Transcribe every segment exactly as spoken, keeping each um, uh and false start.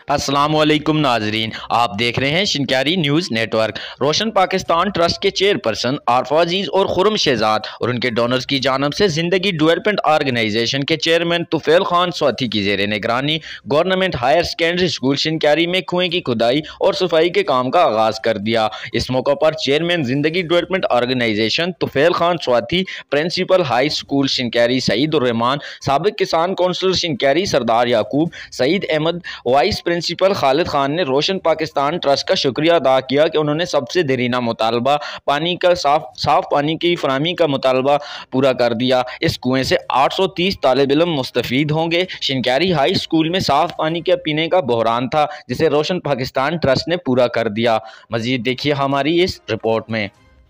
अस्सलामुअलैकुम नाजरीन, आप देख रहे हैं Shinkiari news network. Roshan Pakistan trust के चेयरपर्सन आरफा अजीज और खुरम शहजाद और उनके डोनर्स की जानब से जिंदगी डेवलपमेंट ऑर्गेनाइजेशन के चेयरमैन तुफैल खान स्वाति की जेर निगरानी government higher secondary school Shinkiari में कुएं की खुदाई और सफाई के काम का आगाज कर दिया। इस मौका पर chairman Zindagi development organization Tufail Khan Swati, principal high school Shinkiari Saeed ur Rehman, साबिक किसान councillor Shinkiari Sardar Yaqoob, Saeed Ahmed, vice principal Khalid Khan ने रोशन पाकिस्तान ट्रस्ट का शुक्रिया अदा किया कि उन्होंने सबसे देरीना मुतालबा पानी का साफ साफ पानी की फराहमी का मुतालबा पूरा कर दिया। इस कुएं से आठ सौ तीस तालिब इल्म मुस्तफीद होंगे। शिनक्यारी हाई स्कूल में साफ पानी के पीने का बहरान था, जिसे रोशन पाकिस्तान ट्रस्ट ने पूरा कर दिया। मजीद देखिए हमारी इस रिपोर्ट में।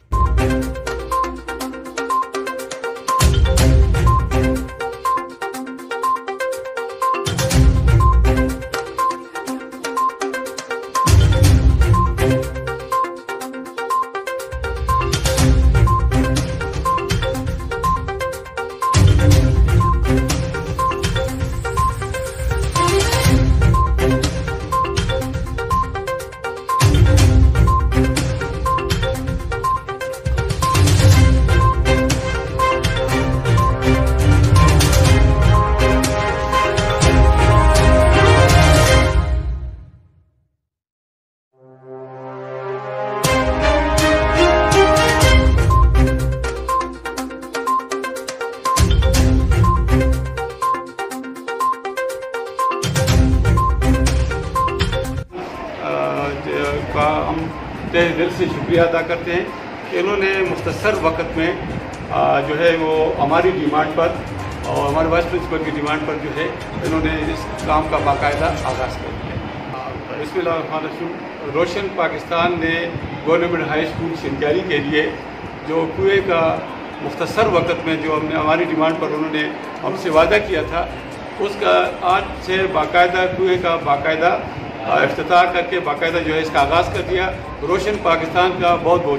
का हम तहे दिल से शुक्रिया अदा करते हैं कि इन्होंने मुख्तसर वक्त में जो है वो हमारी डिमांड पर और हमारे वाइस प्रिंसिपल की डिमांड पर जो है इन्होंने इस काम का बाकायदा आगाज़ कर दिया। बिस्मिल्लाह। रोशन पाकिस्तान ने गवर्नमेंट हाई स्कूल शिनक्यारी के लिए जो कुएँ का मुख्तसर वक्त में जो हमने हमारी डिमांड पर उन्होंने हमसे वादा किया था, उसका आज से बाकायदा कुएँ का बाकायदा इफ्तिताह करके बाकायदा जो है इसका आगाज़ कर दिया। रोशन पाकिस्तान का बहुत बहुत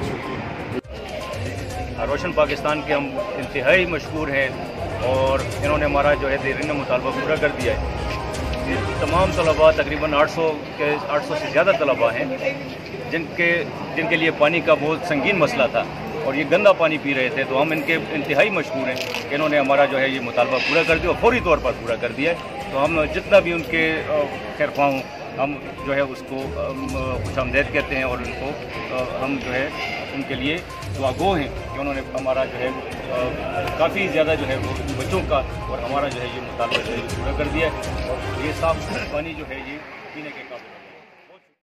शुक्रिया। रोशन पाकिस्तान के हम इंतहाई मशहूर हैं और इन्होंने हमारा जो है देरीना मुतालबा पूरा कर दिया है। तमाम तलबा तकरीबन आठ सौ के आठ सौ से ज़्यादा तलबा हैं जिनके जिनके लिए पानी का बहुत संगीन मसला था और ये गंदा पानी पी रहे थे, तो हम इनके इंतहाई मशहूर हैं कि इन्होंने हमारा जो है ये मुतालबा पूरा कर दिया और फौरी तौर पर पूरा कर दिया है। तो हम जितना भी उनके खैर ख्वाह हों, हम जो है उसको खुशामदीद कहते हैं और उनको हम जो है उनके लिए दुआगो हैं कि उन्होंने हमारा जो है काफ़ी ज़्यादा जो है वो बच्चों का और हमारा जो है ये मुतालबा जो है पूरा कर दिया है और ये साफ पानी जो है ये पीने के काबिल